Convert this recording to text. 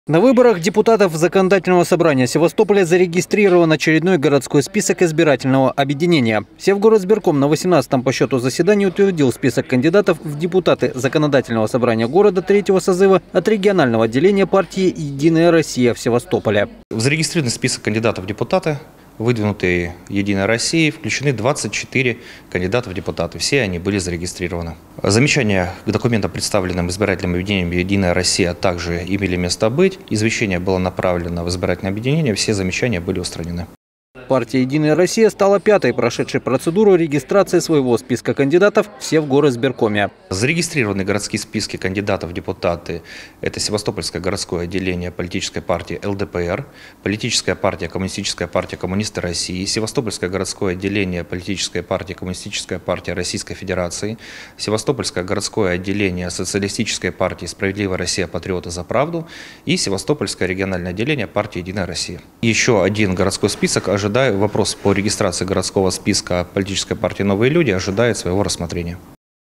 На выборах депутатов Законодательного собрания Севастополя зарегистрирован очередной городской список избирательного объединения. Севгоризбирком на 18-м по счету заседании утвердил список кандидатов в депутаты Законодательного собрания города третьего созыва от регионального отделения партии «Единая Россия» в Севастополе. В зарегистрированный список кандидатов в депутаты, выдвинутые «Единой Россией», включены 24 кандидата в депутаты. Все они были зарегистрированы. Замечания к документам, представленным избирательным объединением «Единая Россия», также имели место быть. Извещение было направлено в избирательное объединение, все замечания были устранены. Партия «Единая Россия» стала пятой прошедшей процедуру регистрации своего списка кандидатов в Севгоризбиркоме. Зарегистрированы городские списки кандидатов в депутаты – это Севастопольское городское отделение политической партии ЛДПР, политическая партия Коммунистическая партия коммунисты России, Севастопольское городское отделение политической партии Коммунистическая партия Российской Федерации, Севастопольское городское отделение Социалистической партии Справедливая Россия Патриоты за правду и Севастопольское региональное отделение партии Единая Россия. Еще один городской список вопрос по регистрации городского списка политической партии «Новые люди» ожидает своего рассмотрения.